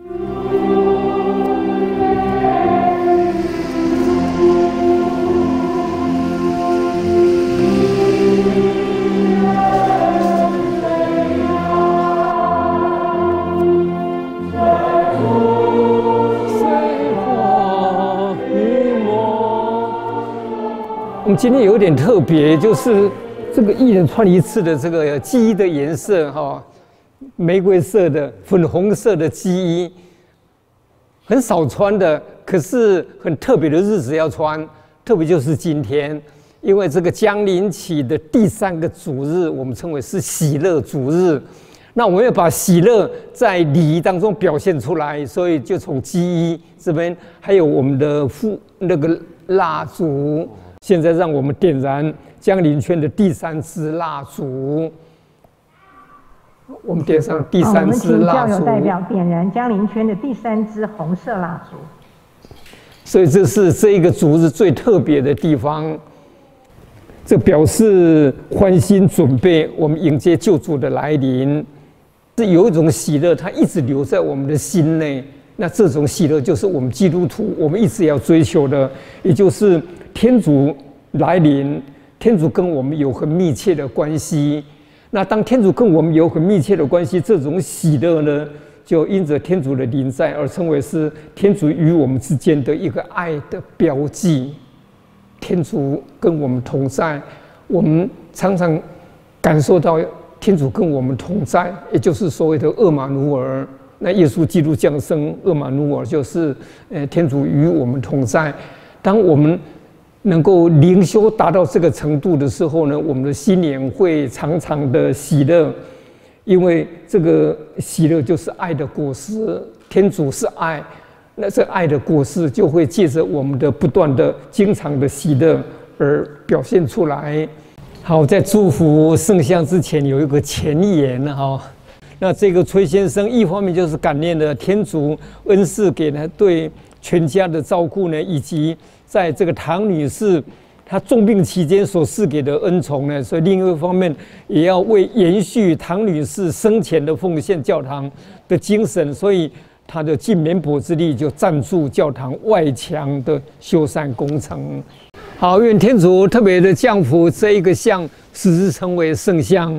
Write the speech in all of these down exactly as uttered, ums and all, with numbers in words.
我们今天有点特别，就是这个一人穿一次的这个记衣的颜色哈，玫瑰色的、粉红色的记衣，很少穿的，可是很特别的日子要穿，特别就是今天，因为这个将临期的第三个主日，我们称为是喜乐主日。那我们要把喜乐在礼仪当中表现出来，所以就从记衣这边，还有我们的副那个蜡烛。现在让我们点燃将临圈的第三支蜡烛。我们点上第三支蜡烛。我们请教友代表点燃将临圈的第三支红色蜡烛。所以这是这一个主日最特别的地方，这表示欢欣准备我们迎接救主的来临，是有一种喜乐，它一直留在我们的心内。那这种喜乐就是我们基督徒我们一直要追求的，也就是天主来临，天主跟我们有很密切的关系。那当天主跟我们有很密切的关系，这种喜乐呢，就因着天主的临在而称为是天主与我们之间的一个爱的标记。天主跟我们同在，我们常常感受到天主跟我们同在，也就是所谓的厄马努尔。那耶稣基督降生，厄马努尔就是呃天主与我们同在。当我们能够灵修达到这个程度的时候呢，我们的心灵会常常的喜乐，因为这个喜乐就是爱的果实。天主是爱，那这爱的果实就会借着我们的不断的、经常的喜乐而表现出来。好，在祝福圣像之前有一个前言哈。那这个崔先生一方面就是感念了天主恩赐给他对全家的照顾呢，以及在这个唐女士她重病期间所赐给的恩宠呢，所以另一方面也要为延续唐女士生前的奉献教堂的精神，所以他的尽绵薄之力就赞助教堂外墙的修缮工程。好，愿天主特别的降福这一个像，使之成为圣像。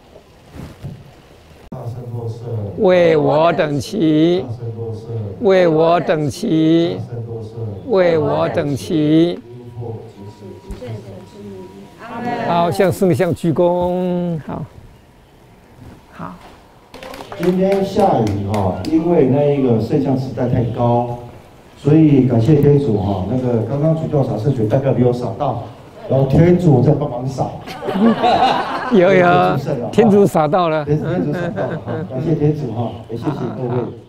为我等祈，为我等祈，为我等祈。好，向圣像鞠躬。好，好。 今天下雨哈，因为那一个圣像实在太高，所以感谢天主哈。那个刚刚主教洒圣水大概没有洒到，然后天主在帮忙洒。 有有，天主洒到了， 天主洒到了，感谢天主哈，也谢谢各位。